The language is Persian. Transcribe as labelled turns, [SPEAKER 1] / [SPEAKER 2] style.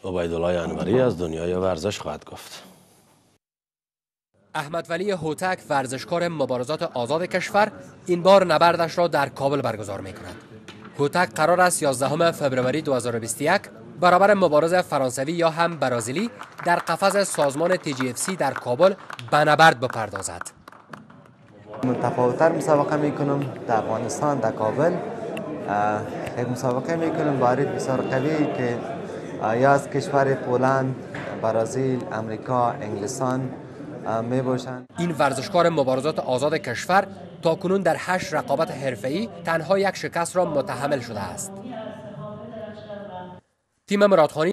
[SPEAKER 1] عبیدالله انوری از دنیای ورزش خواهد گفت.
[SPEAKER 2] احمد ولی هوتک ورزشکار مبارزات آزاد کشور این بار نبردش را در کابل برگزار می کند. هوتک قرار است 11 فوریه 2021 برابر مبارز فرانسوی یا هم برازیلی در قفس سازمان TGFC در کابل به نبرد بپردازد.
[SPEAKER 3] متفاوت‌تر مسابقه میکنم در افغانستان در کابل. یک مسابقه میکنم باری بسیار قوی که یا از کشور پولند، برزیل، امریکا، انگلستان می باشند.
[SPEAKER 2] این ورزشکار مبارزات آزاد کشور تاکنون در 8 رقابت حرفه‌ای تنها یک شکست را متحمل شده است. تیم مرادخانی